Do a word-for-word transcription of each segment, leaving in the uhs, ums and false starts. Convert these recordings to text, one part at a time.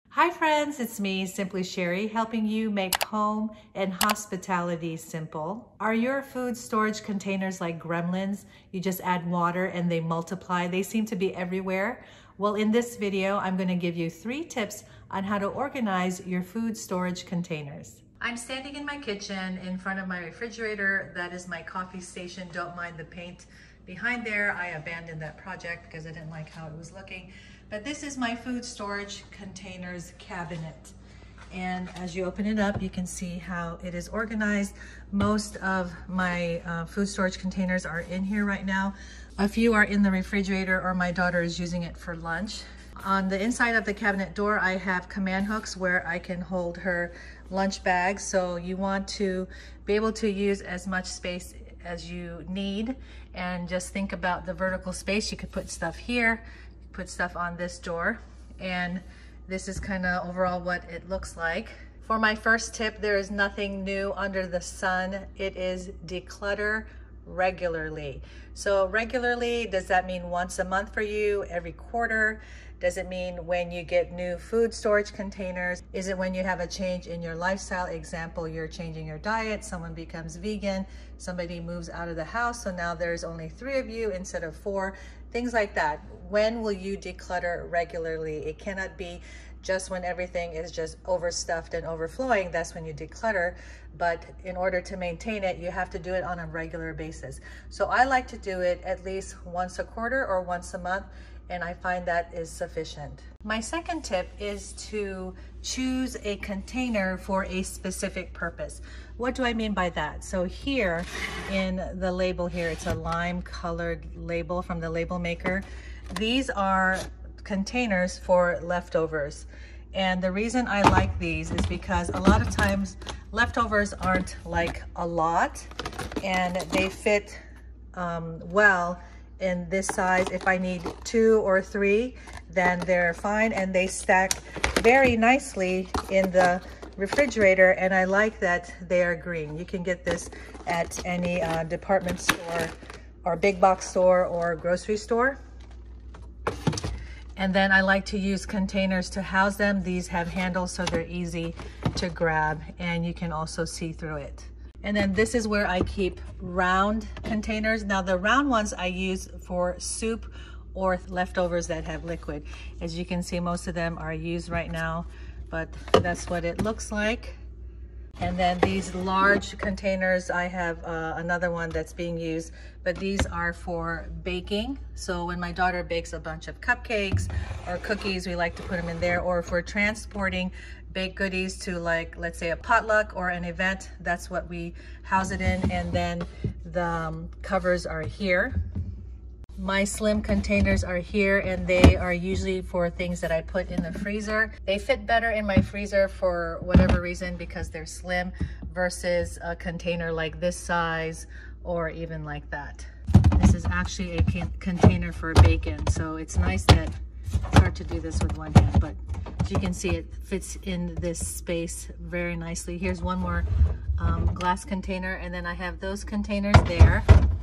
Hi friends, it's me, Simply Sherry, helping you make home and hospitality simple. Are your food storage containers like gremlins? You just add water and they multiply. They seem to be everywhere. Well, in this video, I'm going to give you three tips on how to organize your food storage containers. I'm standing in my kitchen in front of my refrigerator. That is my coffee station. Don't mind the paint behind there. I abandoned that project because I didn't like how it was looking. But this is my food storage containers cabinet. And as you open it up, you can see how it is organized. Most of my uh, food storage containers are in here right now. A few are in the refrigerator, or my daughter is using it for lunch. On the inside of the cabinet door, I have command hooks where I can hold her lunch bag. So you want to be able to use as much space as you need, and just think about the vertical space. You could put stuff here, put stuff on this door, and this is kind of overall what it looks like. For my first tip, there is nothing new under the sun. It is declutter regularly. So regularly, does that mean once a month for you, every quarter? Does it mean when you get new food storage containers? Is it when you have a change in your lifestyle? Example, you're changing your diet, someone becomes vegan, somebody moves out of the house, so now there's only three of you instead of four, things like that. When will you declutter regularly? It cannot be just when everything is just overstuffed and overflowing. That's when you declutter. But in order to maintain it, you have to do it on a regular basis. So I like to do it at least once a quarter or once a month, and I find that is sufficient. My second tip is to choose a container for a specific purpose. What do I mean by that? So here in the label here, it's a lime colored label from the label maker. These are containers for leftovers. And the reason I like these is because a lot of times leftovers aren't like a lot, and they fit um, well in this size. If I need two or three, then they're fine, and they stack very nicely in the refrigerator. And I like that they are green. You can get this at any uh, department store or big box store or grocery store. And then I like to use containers to house them. These have handles, so they're easy to grab, and you can also see through it. And then this is where I keep round containers. Now the round ones I use for soup or leftovers that have liquid. As you can see, most of them are used right now, but that's what it looks like. And then these large containers, I have uh, another one that's being used, but these are for baking. So when my daughter bakes a bunch of cupcakes or cookies, we like to put them in there. Or if we're transporting baked goodies to, like, let's say a potluck or an event, that's what we house it in. And then the um, covers are here. My slim containers are here, and they are usually for things that I put in the freezer. They fit better in my freezer for whatever reason because they're slim versus a container like this size or even like that. This is actually a container for bacon, so it's nice that it's hard to do this with one hand, but as you can see, it fits in this space very nicely. Here's one more um, glass container, and then I have those containers there.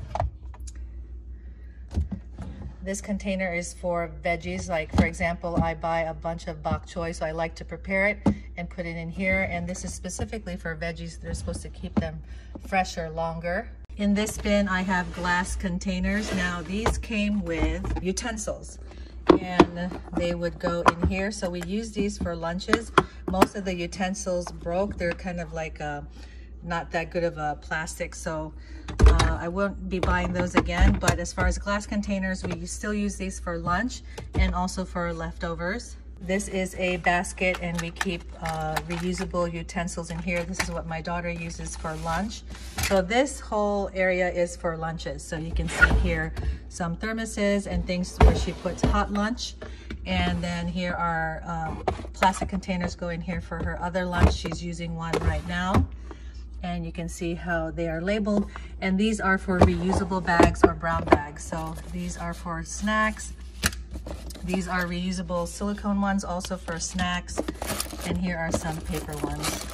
This container is for veggies. Like, for example, I buy a bunch of bok choy, so I like to prepare it and put it in here. And this is specifically for veggies. They're supposed to keep them fresher longer. In this bin, I have glass containers. Now, these came with utensils, and they would go in here. So we use these for lunches. Most of the utensils broke. They're kind of like a, not that good of a plastic, so uh, I won't be buying those again. But as far as glass containers, we still use these for lunch and also for leftovers. This is a basket, and we keep uh, reusable utensils in here. This is what my daughter uses for lunch. So this whole area is for lunches. So you can see here some thermoses and things where she puts hot lunch. And then here are um, plastic containers go in here for her other lunch. She's using one right now. And you can see how they are labeled. And these are for reusable bags or brown bags. So these are for snacks. These are reusable silicone ones, also for snacks. And here are some paper ones.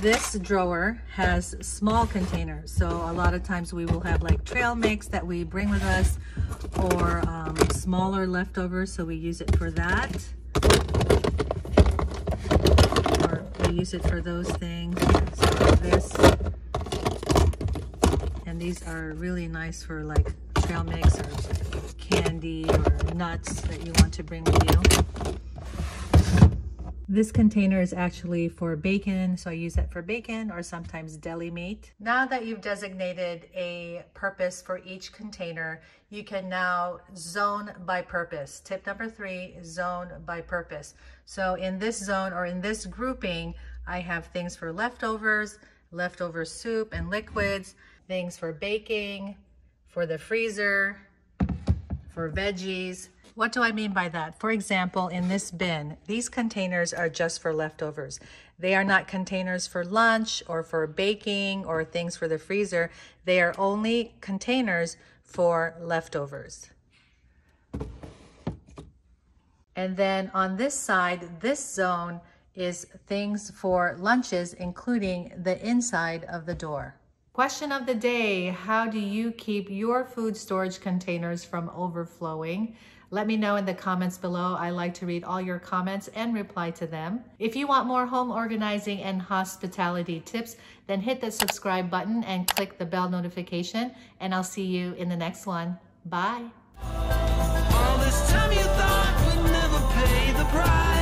This drawer has small containers, so a lot of times we will have like trail mix that we bring with us, or um, smaller leftovers, so we use it for that, or we use it for those things. So this, and these are really nice for like trail mix or candy or nuts that you want to bring with you. This container is actually for bacon, so I use that for bacon or sometimes deli meat. Now that you've designated a purpose for each container, you can now zone by purpose. Tip number three, zone by purpose. So in this zone or in this grouping, I have things for leftovers, leftover soup and liquids, things for baking, for the freezer, for veggies. What do I mean by that? For example, in this bin, these containers are just for leftovers. They are not containers for lunch or for baking or things for the freezer. They are only containers for leftovers. And then on this side, this zone is things for lunches, including the inside of the door. Question of the day, how do you keep your food storage containers from overflowing? Let me know in the comments below. I like to read all your comments and reply to them. If you want more home organizing and hospitality tips, then hit the subscribe button and click the bell notification, and I'll see you in the next one. Bye. All this time you thought we'd never pay the price.